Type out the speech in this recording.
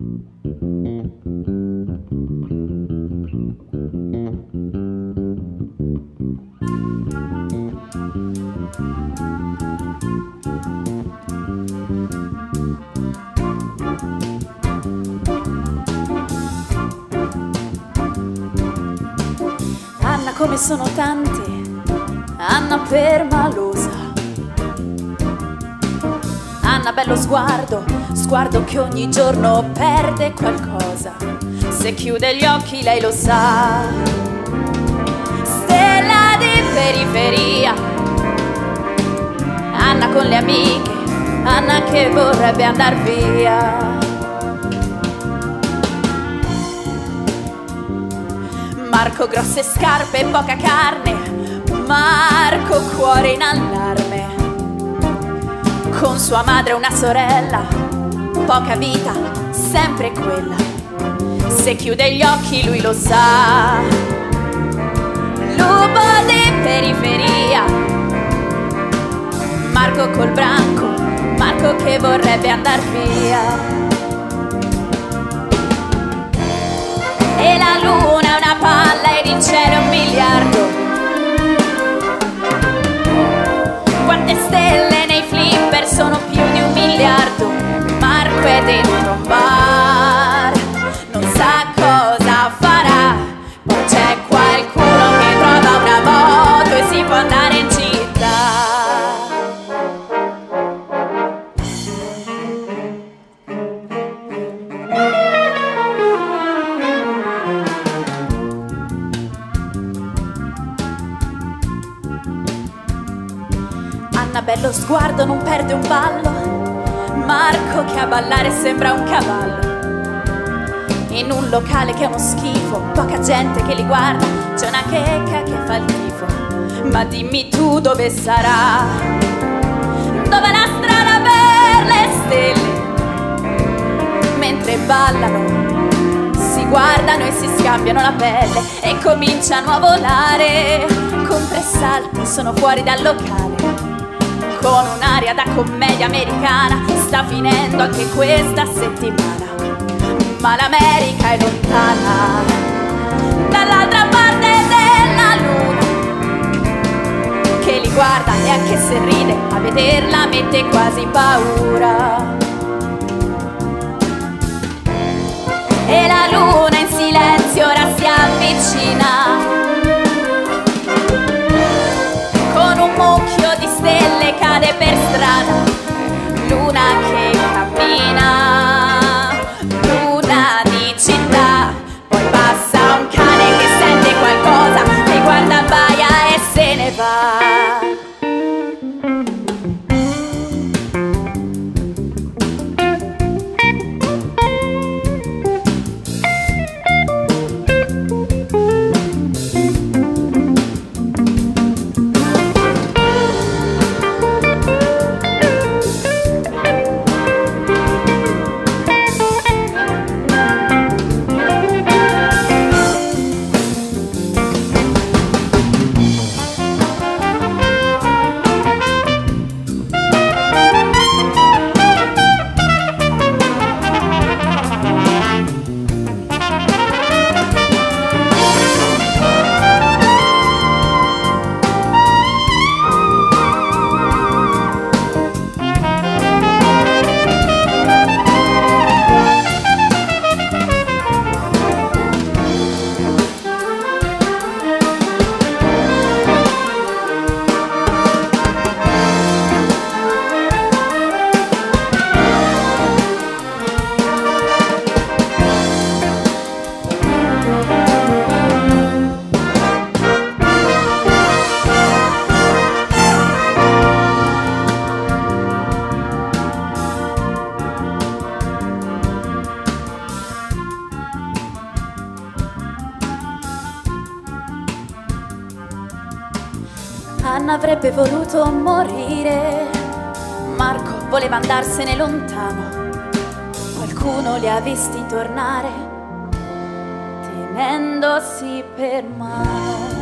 Anna, come sono tanti, Anna permalosa. Anna, bello sguardo, sguardo che ogni giorno perde qualcosa. Se chiude gli occhi lei lo sa. Stella di periferia, Anna con le amiche, Anna che vorrebbe andar via. Marco grosse scarpe e poca carne, Marco cuore in allarme. Con sua madre una sorella, poca vita, sempre quella. Se chiude gli occhi lui lo sa. Lupo di periferia, Marco col branco, Marco che vorrebbe andar via. E la luna è una palla ed il cielo è 1 miliardo. Quante stelle nei flipper, sono più di 1 miliardo. Marco è dentro un bar, non sa cosa farà. Poi c'è qualcuno che trova una moto e si può andare in città. Anna, bello sguardo, non perde un ballo. Marco che a ballare sembra un cavallo. In un locale che è uno schifo, poca gente che li guarda, c'è una checca che fa il tifo. Ma dimmi tu dove sarà, dove la strada per le stelle. Mentre ballano, si guardano e si scambiano la pelle e cominciano a volare. Con 3 salti sono fuori dal locale. Con un'aria da commedia americana, sta finendo anche questa settimana. Ma l'America è lontana, dall'altra parte della luna, che li guarda e anche se ride, a vederla mette quasi paura. E la luna in silenzio ora si avvicina, con un mucchio di stelle cade per strada. Luna che cammina, luna di città. Poi passa un cane che sente qualcosa, che guarda baia e se ne va. Anna avrebbe voluto morire, Marco voleva andarsene lontano. Qualcuno li ha visti tornare, tenendosi per mano.